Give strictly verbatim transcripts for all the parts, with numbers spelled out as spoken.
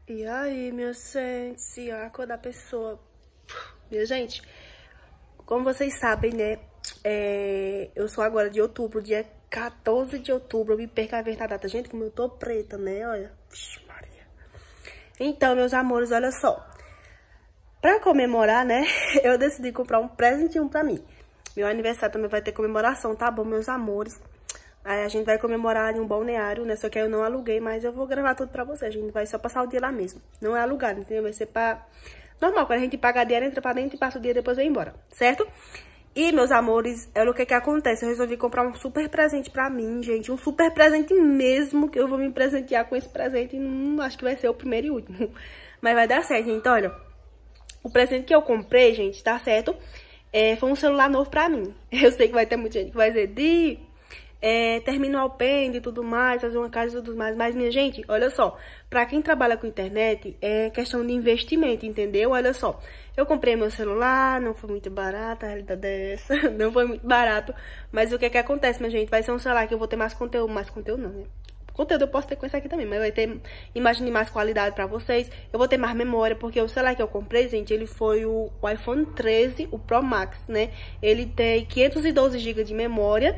E aí, minha gente, a cor da pessoa. Minha gente, como vocês sabem, né, é, eu sou agora de outubro, dia quatorze de outubro, eu me perco a ver na data. Gente, como eu tô preta, né, olha. Vixe, Maria. Então, meus amores, olha só. Pra comemorar, né, eu decidi comprar um presentinho pra mim. Meu aniversário também vai ter comemoração, tá bom, meus amores? Aí a gente vai comemorar em um balneário, né? Só que eu não aluguei, mas eu vou gravar tudo pra vocês. A gente vai só passar o dia lá mesmo. Não é alugado, entendeu? Vai ser pra... normal, quando a gente paga dinheiro, entra pra dentro e passa o dia, depois vai embora, certo? E, meus amores, é o que que acontece. Eu resolvi comprar um super presente pra mim, gente. Um super presente mesmo, que eu vou me presentear com esse presente. Hum, acho que vai ser o primeiro e último. Mas vai dar certo, gente. Olha, o presente que eu comprei, gente, tá certo? É, foi um celular novo pra mim. Eu sei que vai ter muita gente que vai dizer, Di... É, termino o Alpend e tudo mais, fazer uma casa e tudo mais. Mas, minha gente, olha só. Pra quem trabalha com internet, é questão de investimento, entendeu? Olha só. Eu comprei meu celular, não foi muito barato, a realidade é essa. Não foi muito barato. Mas o que que acontece, minha gente? Vai ser um celular que eu vou ter mais conteúdo. Mais conteúdo não, né? Conteúdo eu posso ter com esse aqui também, mas vai ter imagem de mais qualidade pra vocês. Eu vou ter mais memória, porque o celular que eu comprei, gente, ele foi o, o iPhone treze, o Pro Max, né? Ele tem quinhentos e doze gigas de memória.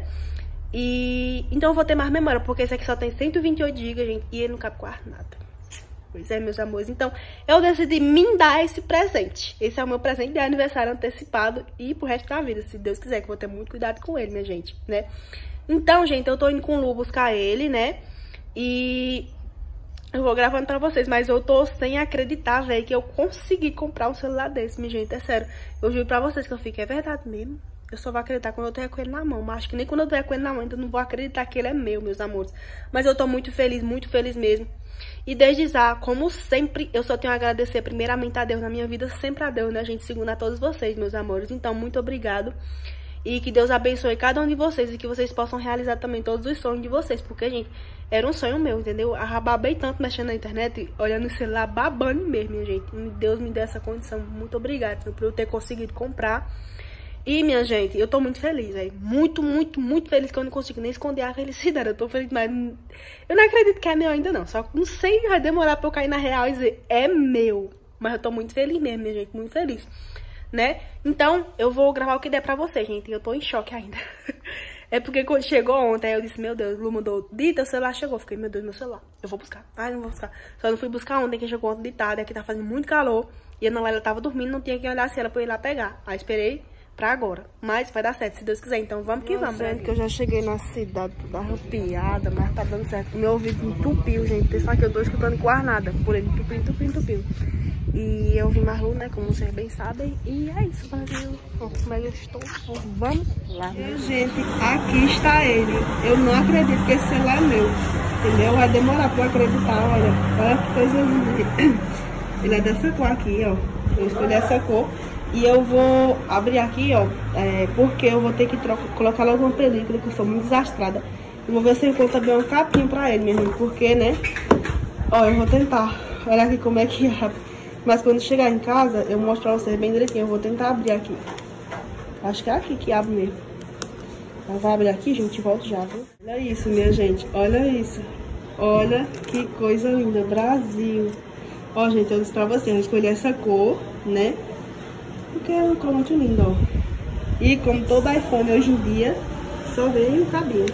E então eu vou ter mais memória, porque esse aqui só tem cento e vinte e oito gigas, gente, e ele não cabe quase nada. Pois é, meus amores. Então, eu decidi me dar esse presente. Esse é o meu presente de aniversário antecipado e pro resto da vida, se Deus quiser, que eu vou ter muito cuidado com ele, minha gente, né? Então, gente, eu tô indo com o Lu buscar ele, né? E eu vou gravando pra vocês, mas eu tô sem acreditar, velho, que eu consegui comprar um celular desse, minha gente, é sério. Eu juro pra vocês que eu fico, é verdade mesmo? Eu só vou acreditar quando eu tiver com ele na mão. Mas acho que nem quando eu tiver com ele na mão, ainda não vou acreditar que ele é meu, meus amores. Mas eu tô muito feliz, muito feliz mesmo. E desde já, como sempre, eu só tenho a agradecer primeiramente a Deus na minha vida. Sempre a Deus, né, gente? Segundo a todos vocês, meus amores. Então, muito obrigado. E que Deus abençoe cada um de vocês. E que vocês possam realizar também todos os sonhos de vocês. Porque, gente, era um sonho meu, entendeu? Eu babei tanto mexendo na internet, olhando o celular, babando mesmo, minha gente. Deus me deu essa condição. Muito obrigada por eu ter conseguido comprar. E, minha gente, eu tô muito feliz, velho. Muito, muito, muito feliz que eu não consigo nem esconder a felicidade. Eu tô feliz, mas eu não acredito que é meu ainda, não. Só que não sei, vai demorar pra eu cair na real e dizer, é meu. Mas eu tô muito feliz mesmo, minha gente, muito feliz, né? Então, eu vou gravar o que der pra vocês, gente. Eu tô em choque ainda. É porque quando chegou ontem, eu disse, meu Deus, o Lu mandou, Dita, o celular chegou. Eu fiquei, meu Deus, meu celular, eu vou buscar. Ai, não vou buscar. Só não fui buscar ontem, que chegou ontem de tarde. Aqui tá fazendo muito calor. E a Ana Laila tava dormindo, não tinha quem olhasse ela pra eu ir lá pegar. Aí esperei pra agora, mas vai dar certo, se Deus quiser. Então vamos que vamos, gente, que eu já cheguei na cidade toda arrepiada, mas tá dando certo. Meu ouvido entupiu, gente, só que eu tô escutando quase nada, por ele entupiu, entupiu, entupiu. E eu vim mais Lu, né, como vocês bem sabem, e é isso, Brasil. Ó, como é que eu estou, vamos lá. E, gente, aqui está ele. Eu não acredito que esse celular é meu, entendeu? Vai demorar pra eu acreditar, olha, olha que coisa linda. Ele é dessa cor aqui, ó, eu escolhi essa cor. E eu vou abrir aqui, ó, é, porque eu vou ter que troca, colocar logo uma película, que eu sou muito desastrada. Eu vou ver se eu encontro também uma capinha pra ele, minha gente, porque, né, ó, eu vou tentar. Olha aqui como é que abre. Mas quando chegar em casa, eu mostro pra vocês bem direitinho. Eu vou tentar abrir aqui. Acho que é aqui que abre mesmo. Ela vai abrir aqui, gente, volto já, viu? Olha isso, minha gente, olha isso. Olha que coisa linda, Brasil. Ó, gente, eu disse pra vocês, eu escolhi essa cor, né? Porque é uma cor muito linda, ó. E como todo iPhone hoje em dia, só vem o cabelo.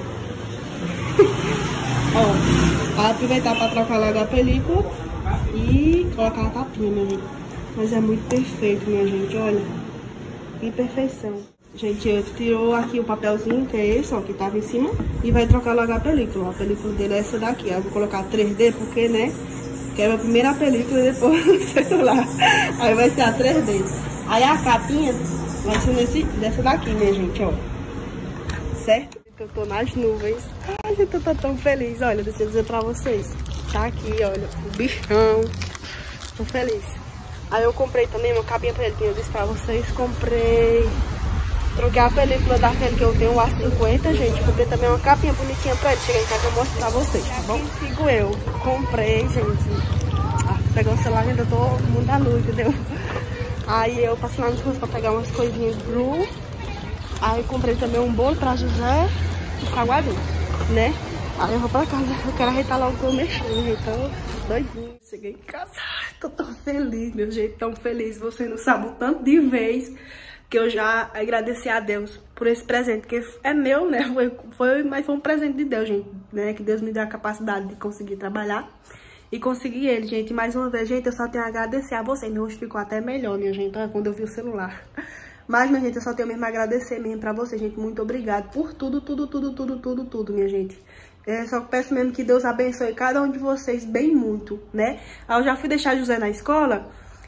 Ó, para aproveitar para trocar logo a película e colocar a tapinha, minha gente. Mas é muito perfeito, minha gente, olha. Que perfeição. Gente, eu tirou aqui o papelzinho, que é esse, ó, que tava em cima. E vai trocar logo a película. A película dele é essa daqui, ó. Eu vou colocar três D, porque, né, que é a primeira película e depois o celular. Aí vai ser a três D. Aí a capinha vai ser nesse, dessa daqui, minha gente, ó. Certo? Eu tô nas nuvens. Ai, gente, eu tô tão feliz. Olha, deixa eu dizer pra vocês. Tá aqui, olha, o bichão. Tô feliz. Aí eu comprei também uma capinha pra ele, que eu disse pra vocês. Comprei... Troquei a película daquele que eu tenho, o A cinquenta, gente. Comprei também uma capinha bonitinha pra ele. Cheguei em casa e eu mostro pra vocês, tá bom? Sigo eu. Comprei, gente. Ah, pegar o celular, ainda tô muito à luz, entendeu? Aí eu passei lá nos cursos pra pegar umas coisinhas Bru. Aí comprei também um bolo pra José e Caguadu, né? Aí eu vou pra casa, eu quero ajeitar logo pra eu mexer, gente. Então, doidinho. Cheguei em casa, tô tão feliz, meu jeito, tão feliz. Você não sabe o tanto de vez que eu já agradeci a Deus por esse presente, que é meu, né? Foi, foi, mas foi um presente de Deus, gente, né? Que Deus me deu a capacidade de conseguir trabalhar e conseguir ele, gente. Mais uma vez, gente, eu só tenho a agradecer a vocês. Meu rosto ficou até melhor, minha gente, quando eu vi o celular. Mas, minha gente, eu só tenho mesmo a agradecer mesmo pra vocês, gente. Muito obrigado por tudo, tudo, tudo, tudo, tudo, tudo, minha gente. É, só peço mesmo que Deus abençoe cada um de vocês bem muito, né? Aí eu já fui deixar José na escola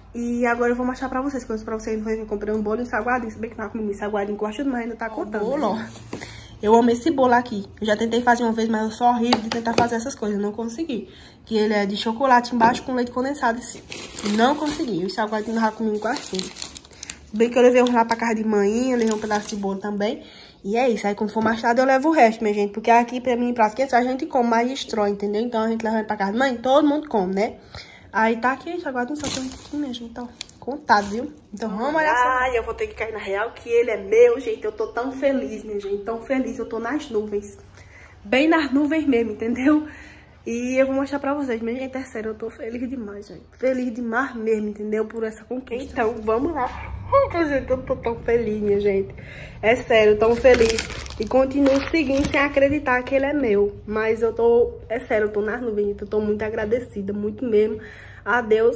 e agora eu vou mostrar pra vocês. Coisas pra vocês, eu comprei um bolo e um salgadinho. Se bem que não comi salgadinho, gosto demais, ainda tá contando. Bolo, ó. Eu amo esse bolo aqui. Eu já tentei fazer uma vez, mas eu sou horrível de tentar fazer essas coisas. Não consegui. Que ele é de chocolate embaixo com leite condensado em cima. Não consegui. O salgadinho eu já comi quase tudo. Bem que eu levei um lá pra casa de manhã, levei um pedaço de bolo também. E é isso. Aí quando for mais tarde eu levo o resto, minha gente. Porque aqui pra mim, pra esquecer, a gente come, mas destrói, entendeu? Então a gente leva pra casa de mãe, todo mundo come, né? Aí tá aqui, salgadinho, só tem um pouquinho mesmo, então... Contado, viu? Então vamos olhar só. Ai, eu vou ter que cair na real que ele é meu, gente. Eu tô tão feliz, minha gente. Tão feliz. Eu tô nas nuvens. Bem nas nuvens mesmo, entendeu? E eu vou mostrar pra vocês. Minha gente, é sério, eu tô feliz demais, gente. Feliz demais mesmo, entendeu? Por essa conquista. Então, vamos lá. Ai, gente, eu tô tão feliz, minha gente. É sério, tão feliz. E continuo seguindo sem acreditar que ele é meu. Mas eu tô... É sério, eu tô nas nuvens. Eu tô muito agradecida, muito mesmo a Deus.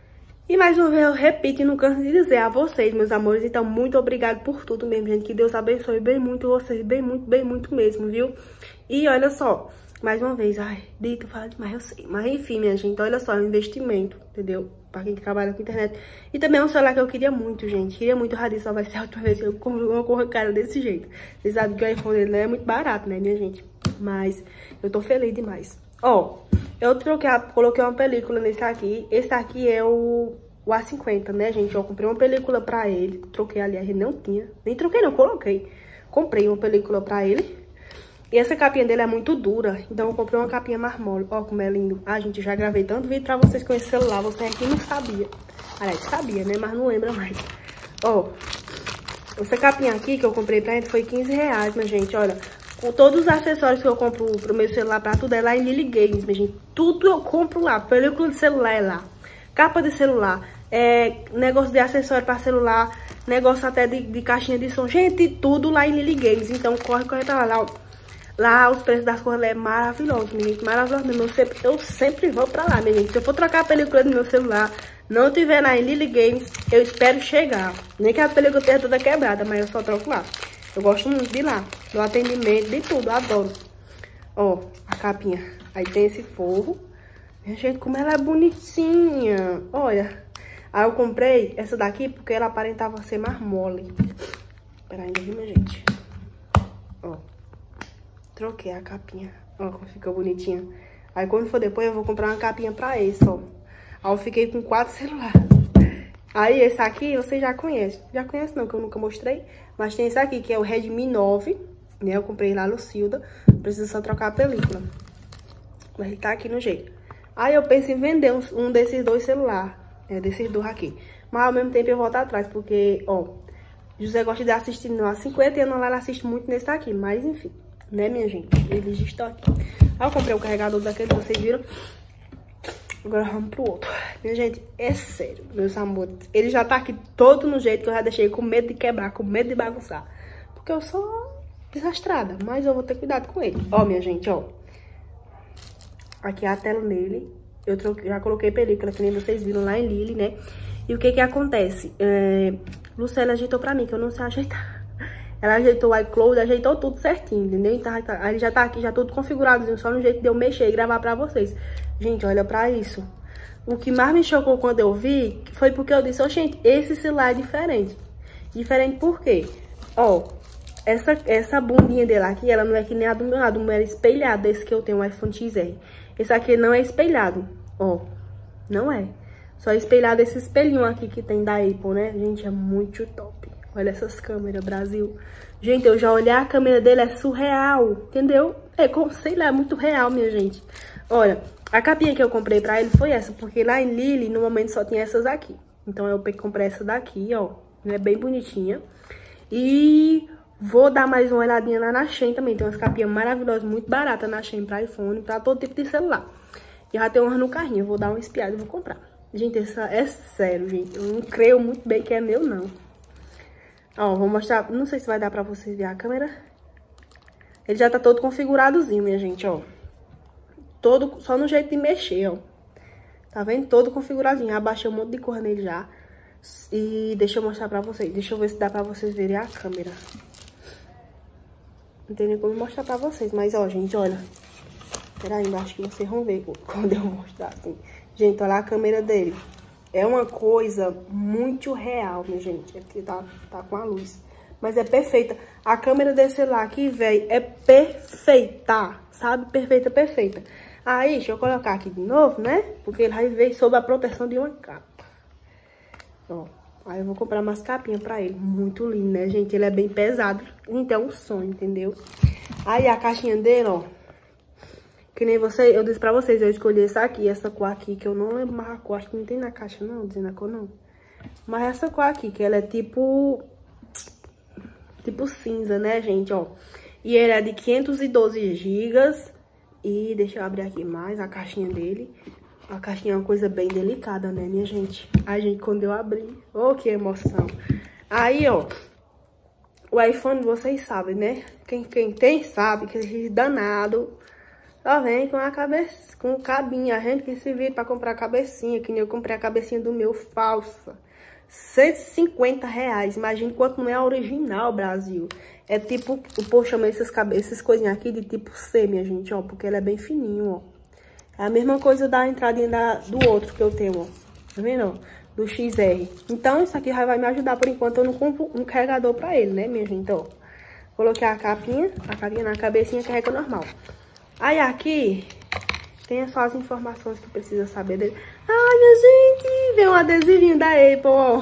E mais uma vez eu repito e não canso de dizer a vocês, meus amores. Então, muito obrigado por tudo mesmo, gente. Que Deus abençoe bem muito vocês. Bem muito, bem muito mesmo, viu? E olha só, mais uma vez, ai, dito, fala demais, eu sei. Mas enfim, minha gente, olha só, é um investimento, entendeu? Pra quem trabalha com internet. E também é um celular que eu queria muito, gente. Queria muito, o Radinho só vai ser a última vez que eu compro uma cor cara desse jeito. Vocês sabem que o iPhone dele não é muito barato, né, minha gente? Mas eu tô feliz demais. Ó, eu troquei, coloquei uma película nesse aqui. Esse aqui é o, o A cinquenta, né, gente? Eu comprei uma película pra ele. Troquei, aliás, ele não tinha. Nem troquei, não, coloquei. Comprei uma película pra ele. E essa capinha dele é muito dura. Então eu comprei uma capinha mais mole. Ó, como é lindo. Ah, gente, já gravei tanto vídeo pra vocês com esse celular. Você aqui não sabia. Aliás, sabia, né? Mas não lembra mais. Ó, essa capinha aqui que eu comprei pra ele foi quinze reais, minha gente. Olha, com todos os acessórios que eu compro pro meu celular, pra tudo é lá em Lily Games, minha gente. Tudo eu compro lá. Película de celular é lá. Capa de celular. É, negócio de acessório pra celular. Negócio até de, de caixinha de som. Gente, tudo lá em Lily Games. Então corre, corre pra lá, ó. Lá os preços das coisas é maravilhosos, minha gente. Maravilhoso mesmo. Eu sempre, eu sempre vou pra lá, minha gente. Se eu for trocar a película do meu celular, não tiver lá em Lily Games, eu espero chegar. Nem que a película esteja toda quebrada, mas eu só troco lá. Eu gosto muito de lá. Do atendimento, de tudo. Eu adoro. Ó, a capinha. Aí tem esse forro. Minha gente, como ela é bonitinha. Olha. Aí eu comprei essa daqui porque ela aparentava ser mais mole. Pera aí, minha gente. Ó. Troquei a capinha. Ó, como ficou bonitinha. Aí quando for depois eu vou comprar uma capinha pra esse, ó. Aí eu fiquei com quatro celulares. Aí esse aqui vocês já conhecem. Já conhecem não, que eu nunca mostrei. Mas tem esse aqui, que é o Redmi nove. Né, eu comprei lá no Cilda. Precisa só trocar a película. Mas ele tá aqui no jeito. Aí eu penso em vender um, um desses dois celulares. É, desses dois aqui. Mas ao mesmo tempo eu volto atrás. Porque, ó, José gosta de assistir no A cinquenta e eu não lá assisto muito nesse aqui. Mas enfim. Né, minha gente? Eles estão aqui. Aí eu comprei o carregador daquele, vocês viram. Agora vamos pro outro. Minha gente, é sério, meus amores. Ele já tá aqui todo no jeito que eu já deixei com medo de quebrar, com medo de bagunçar. Porque eu sou desastrada, mas eu vou ter cuidado com ele. Ó, minha gente, ó. Aqui é a tela nele. Eu troquei, já coloquei película, que nem vocês viram lá em Lily, né? E o que que acontece? É, Luciana ajeitou pra mim, que eu não sei ajeitar. Ela ajeitou o iCloud, ajeitou tudo certinho, entendeu? Então, aí já tá aqui, já tudo configurado, só no jeito de eu mexer e gravar pra vocês. Gente, olha pra isso. O que mais me chocou quando eu vi, foi porque eu disse, ó, gente, esse celular é diferente. Diferente por quê? Ó, essa, essa bundinha dele aqui, ela não é que nem a do meu lado, é espelhada, esse que eu tenho, o iPhone X R. Esse aqui não é espelhado, ó, não é. Só é espelhado esse espelhinho aqui que tem da Apple, né? Gente, é muito top. Olha essas câmeras, Brasil. Gente, eu já olhei a câmera dele, é surreal, entendeu? É como, sei lá, é muito real, minha gente. Olha, a capinha que eu comprei pra ele foi essa, porque lá em Lily, no momento, só tinha essas aqui. Então, eu comprei essa daqui, ó. Ela é bem bonitinha. E Vou dar mais uma olhadinha lá na Shein também. Tem umas capinhas maravilhosas, muito baratas na Shein pra iPhone, pra todo tipo de celular. E já tem umas no carrinho, eu vou dar uma espiada e vou comprar. Gente, essa é sério, gente. Eu não creio muito bem que é meu, não. Ó, vou mostrar, não sei se vai dar pra vocês ver a câmera. Ele já tá todo configuradozinho, minha gente, ó. Todo, só no jeito de mexer, ó. Tá vendo? Todo configuradinho. Abaixei um monte de cor nele já. E deixa eu mostrar pra vocês. Deixa eu ver se dá pra vocês verem a câmera. Não tem nem como mostrar pra vocês. Mas, ó, gente, olha. Pera aí, acho que vocês vão ver quando eu mostrar, assim. Gente, olha a câmera dele. É uma coisa muito real, minha gente. Aqui tá, tá com a luz. Mas é perfeita. A câmera desse celular aqui, velho, é perfeita. Sabe? Perfeita, perfeita. Aí, deixa eu colocar aqui de novo, né? Porque ele vai ver sob a proteção de uma capa. Ó, aí eu vou comprar umas capinhas pra ele. Muito lindo, né, gente? Ele é bem pesado. Então, é um sonho, entendeu? Aí, a caixinha dele, ó. Que nem você, eu disse pra vocês, eu escolhi essa aqui, essa cor aqui, que eu não lembro mais a cor. Acho que não tem na caixa, não, dizendo a cor, não. Mas essa cor aqui, que ela é tipo... Tipo cinza, né, gente, ó. E ele é de quinhentos e doze gigas. E deixa eu abrir aqui mais a caixinha dele. A caixinha é uma coisa bem delicada, né, minha gente? A gente, quando eu abri, oh, que emoção. Aí, ó, o iPhone, vocês sabem, né? Quem, quem tem sabe que esse danado só vem com a cabeça, com cabinha. A gente que se vira pra comprar a cabecinha, que nem eu comprei a cabecinha do meu falsa. cento e cinquenta reais. Imagina quanto não é a original, Brasil. É tipo, o povo chama essas, essas coisinhas aqui de tipo C, minha gente, ó. Porque ela é bem fininho, ó. É a mesma coisa da entradinha da, do outro que eu tenho, ó. Tá vendo, ó? Do X R. Então, isso aqui vai me ajudar por enquanto. Eu não compro um carregador pra ele, né, minha gente? Ó, coloquei a capinha, a capinha na cabecinha, carrega normal. Aí, aqui, tem só as informações que precisa saber dele. Ai, minha gente, veio um adesivinho da Apple, ó.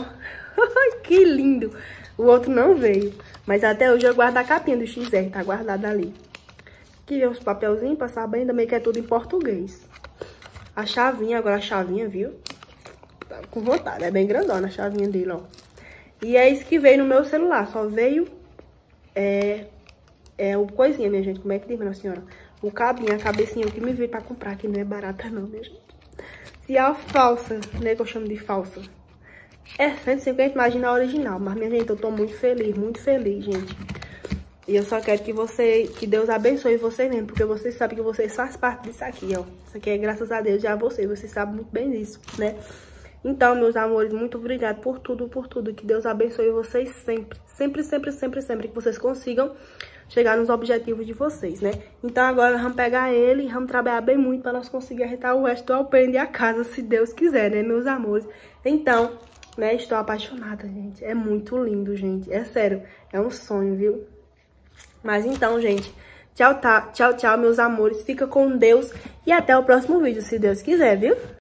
Que lindo. O outro não veio. Mas até hoje eu guardo a capinha do X R, tá guardada ali. Aqui os papelzinhos, passar bem, também que é tudo em português. A chavinha, agora a chavinha, viu? Tá com vontade, é bem grandona a chavinha dele, ó. E é isso que veio no meu celular, só veio é, é o coisinha, minha gente, como é que diz, minha senhora? O cabinho, a cabecinha, o que me veio pra comprar, que não é barata não, minha gente. Se a falsa, né, que eu chamo de falsa, é cento e cinquenta, imagina a original. Mas, minha gente, eu tô muito feliz, muito feliz, gente. E eu só quero que você, que Deus abençoe vocês mesmo, porque vocês sabem que vocês fazem parte disso aqui, ó. Isso aqui é graças a Deus e a vocês, vocês sabem muito bem disso, né? Então, meus amores, muito obrigada por tudo, por tudo. Que Deus abençoe vocês sempre, sempre, sempre, sempre, sempre, que vocês consigam chegar nos objetivos de vocês, né? Então, agora vamos pegar ele e vamos trabalhar bem muito para nós conseguir arretar o resto do alpendre e a casa, se Deus quiser, né, meus amores? Então, né, estou apaixonada, gente. É muito lindo, gente. É sério, é um sonho, viu? Mas então, gente, tchau, tá, tchau, tchau, meus amores. Fica com Deus e até o próximo vídeo, se Deus quiser, viu?